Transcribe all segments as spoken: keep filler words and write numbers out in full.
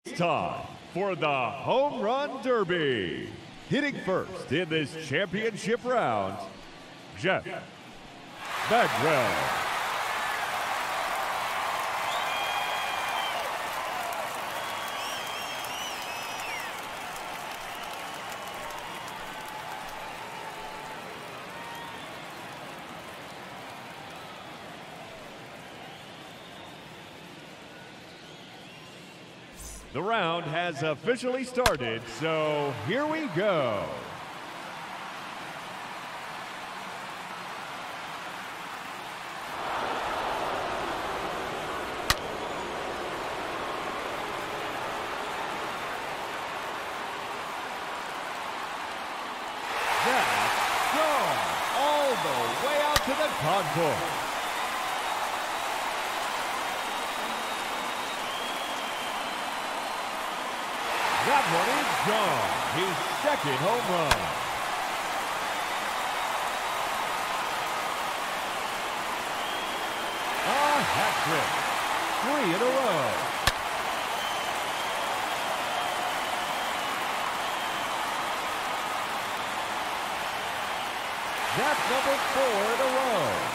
It's time for the Home Run Derby. Hitting first in this championship round, Jeff Bagwell. The round has officially started, so here we go. That's gone all the way out to the concourse. That one is gone. His second home run. A hat trick. Three in a row. That's number four in a row.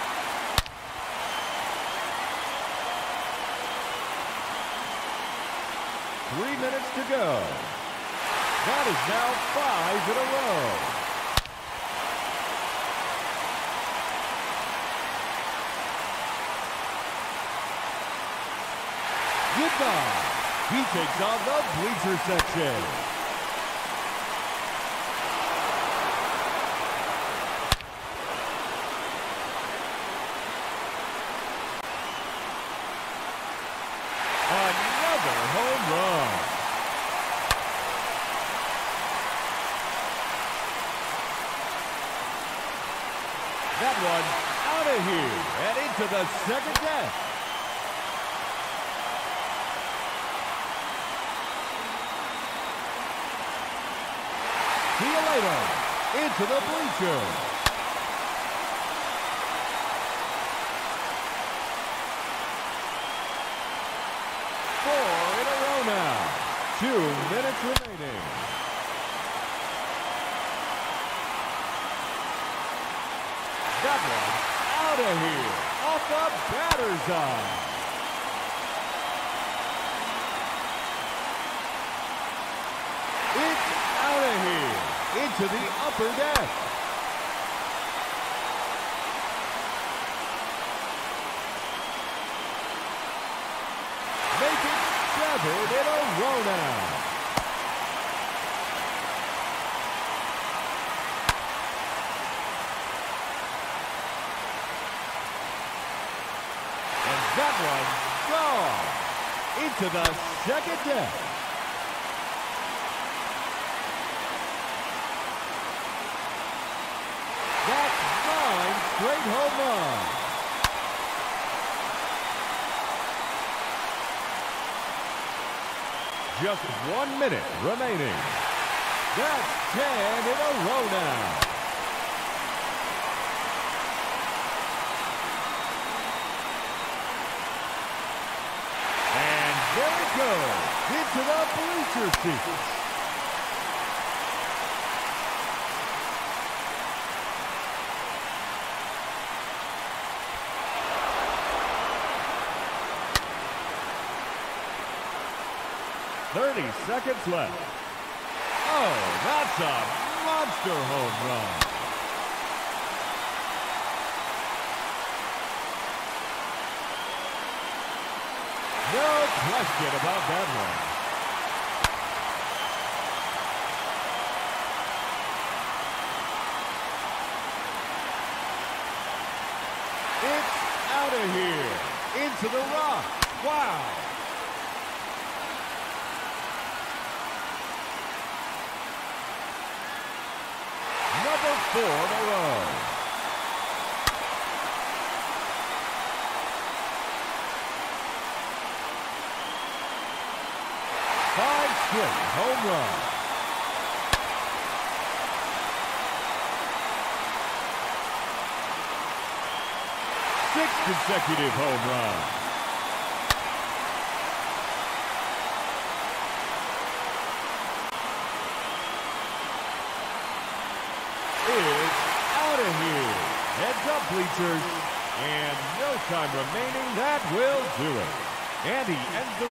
Three minutes to go. That is now five in a row. Goodbye. He takes on the bleacher section. Another home run. That one out of here and into the second deck. See you later. Into the bleachers. Four in a row now. Two minutes remaining. That one out of here. Off the batter's eye. It's out of here. Into the upper deck. Make it seven in a row now. And that one gone into the second deck. That's nine straight home runs. Just one minute remaining. That's ten in a row now. And there it goes, into the bleacher seats. thirty seconds left. Oh, that's a monster home run. No question about that one. It's out of here. Into the rock. Wow. Four in a row. Five straight home runs. Six consecutive home runs. is out of here. Heads up, bleachers. And no time remaining. That will do it. And he ends the